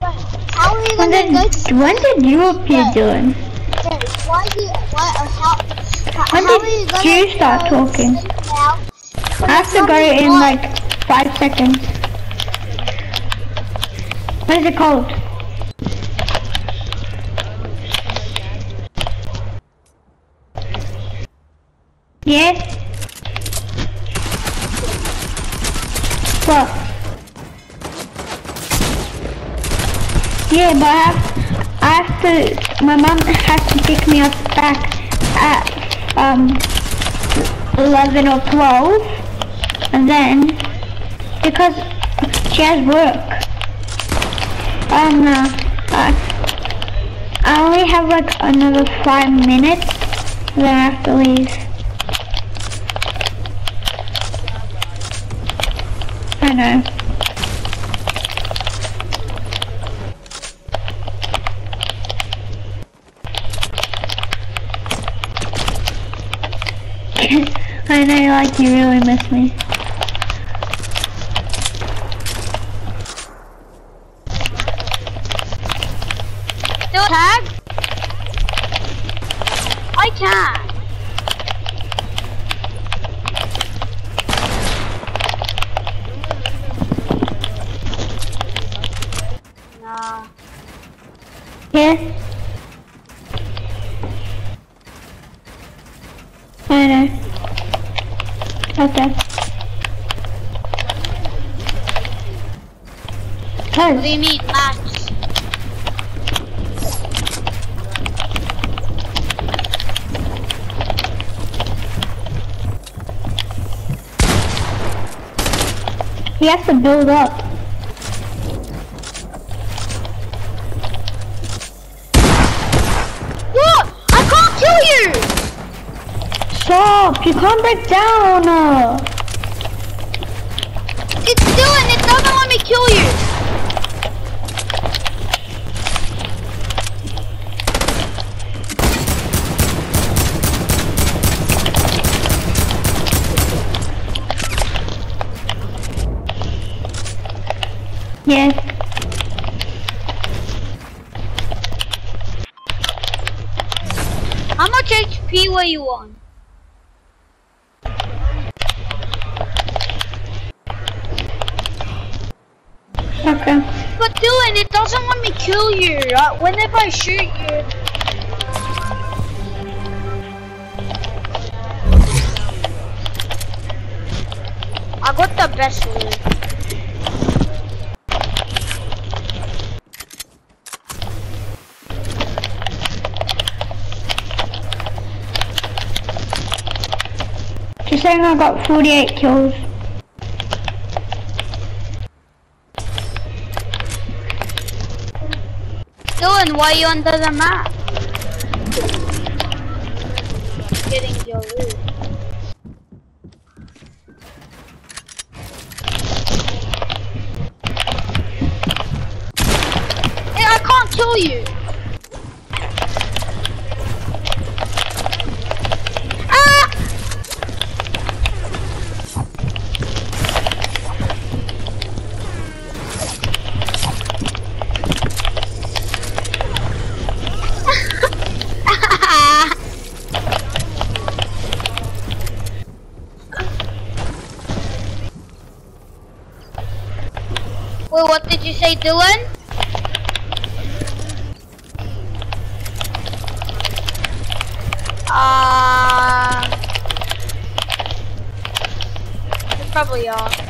How are you gonna go to when did you appear, Dylan? Why do you, When did you start talking? I have to go in like 5 seconds. What is it called? Yeah? What? Yeah, but I have to, my mom has to pick me up back at 11 or 12, and then, because she has work, I only have like another 5 minutes, then I have to leave. I know. I know, like, you really miss me. Still tag? I can. Nah. Yeah? I know. Okay. What do you mean, Max? He has to build up. What? I can't kill you! Stop! You can't break down! It's Dylan, it doesn't let me kill you! Yes. How much HP were you on? Okay. But Dylan, it doesn't let me kill you. Whenever I shoot you. I got the best loot. She's saying I got 48 kills. Dylan, why are you under the map? Getting your loot. Hey, I can't kill you. Ah! Wait, what did you say, Dylan? You probably are.